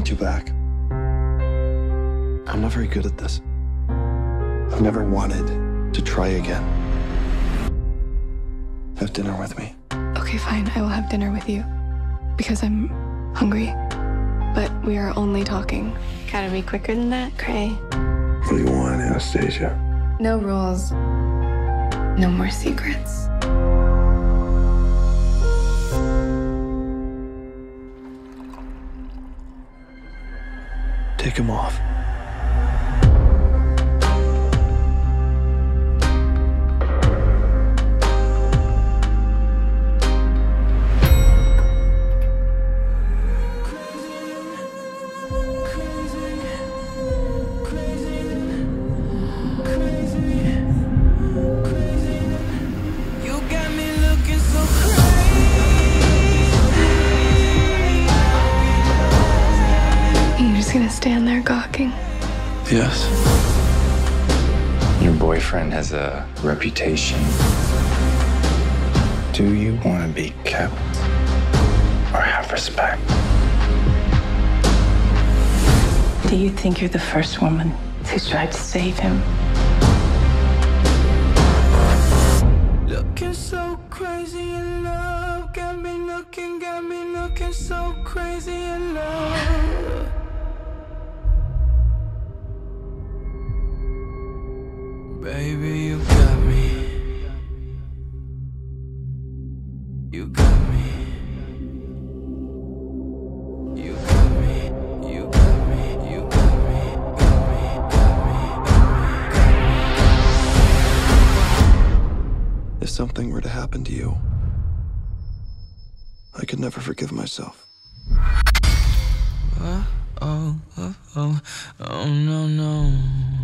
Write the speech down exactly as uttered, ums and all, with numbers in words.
want you back. I'm not very good at this. I've never wanted to try again. Have dinner with me. Okay, fine. I will have dinner with you. Because I'm hungry. But we are only talking. Gotta be quicker than that, Cray. What do you want, Anastasia? No rules. No more secrets. Take him off. Gonna stand there gawking. Yes. Your boyfriend has a reputation. Do you want to be kept or have respect? Do you think you're the first woman who's tried to save him? Looking so crazy in love, got me looking, got me looking so crazy in love. Baby, you got me. You got me. You got me. You got me. You got me. Got me. Got me. Got me. If something were to happen to you, I could never forgive myself. Uh, oh, oh, oh, oh, no, no.